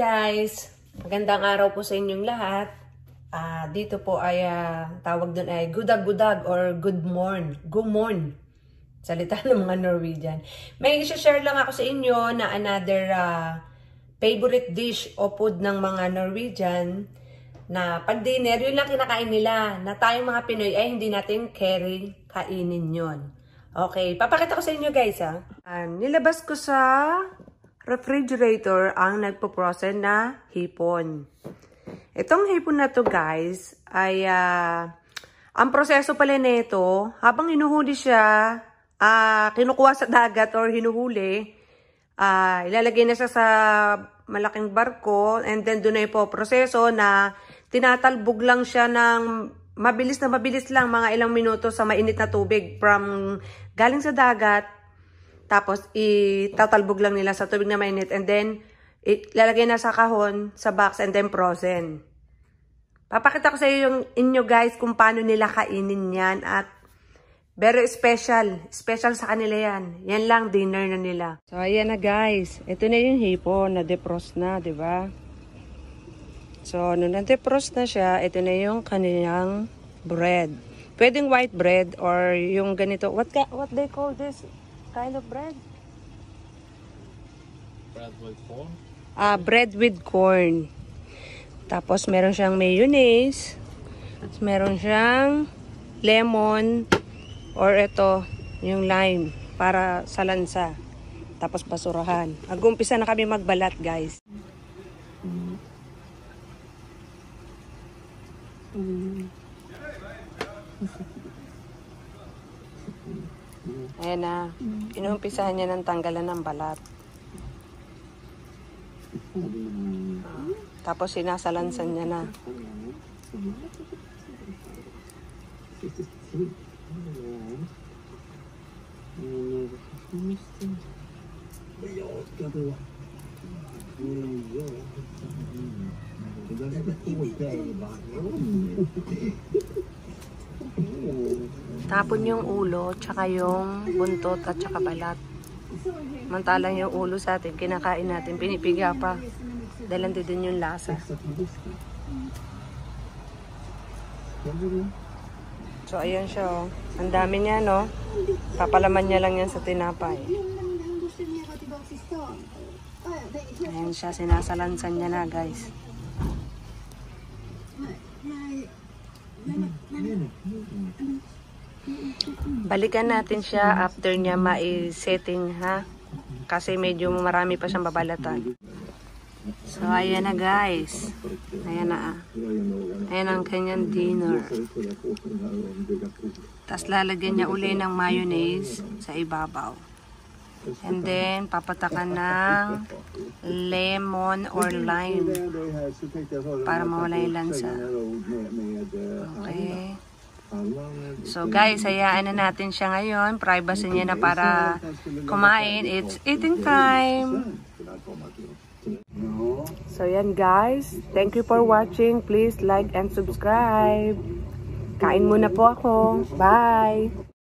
guys! Magandang araw po sa inyong lahat. Dito po ay tawag doon ay gudag-gudag or good morn. Gumorn. Salita ng mga Norwegian. May i-share lang ako sa inyo na another favorite dish o food ng mga Norwegian na pag dinner, yun lang kinakain nila. Na tayong mga Pinoy ay hindi natin kainin yon. Okay, papakita ko sa inyo guys nilabas ko sa refrigerator ang nagpo-frozen na hipon. Itong hipon na to guys ay ang proseso pala nito habang hinuhuli siya, kinukuha sa dagat or hinuhuli, ilalagay na siya sa malaking barko and then doon na po proseso na tinatalbog lang siya ng mabilis lang, mga ilang minuto sa mainit na tubig from galing sa dagat. Tapos, itatalbog lang nila sa tubig na mainit. And then, ilalagay na sa kahon, sa box, and then frozen. Papakita ko sa inyo guys kung paano nila kainin yan. At, very special. Special sa kanila yan. Yan lang, dinner na nila. So, ayan na guys. Ito na yung hipon na defrost na, di ba? So, nung na-defrost na siya, ito na yung kanilang bread. Pwedeng white bread or yung ganito. What they call this? Kind of bread? Bread with corn? Bread with corn. Tapos meron siyang mayonnaise. Tapos meron siyang lemon. Or ito, yung lime. Para sa lansa. Tapos basurahan. Mag-umpisa na kami magbalat guys. Ayan na. Inumpisahan niya ng tanggalan ng balat. Tapos sinasalansan niya na. Tapon yung ulo, tsaka yung buntot at tsaka balat. Mantalang yung ulo sa atin, kinakain natin, pinipiga pa. Dahil din yung lasa. So, ayan siya oh. Ang dami niya no. Papalaman niya lang yan sa tinapay. Ayan siya, sinasalansan niya na guys. Balikan natin siya after niya ma-setting ha. Kasi medyo marami pa siyang babalatan. So ayan na guys. Ayan na Ayan ang kanyang dinner. Tapos lalagyan niya uli ng mayonnaise sa ibabaw. And then papatakan ng lemon or lime para mawala yung lansa. Okay. So guys, hayaan na natin siya ngayon. Privacy niya na para kumain. It's eating time. So yan guys. Thank you for watching. Please like and subscribe. Kain muna po ako. Bye!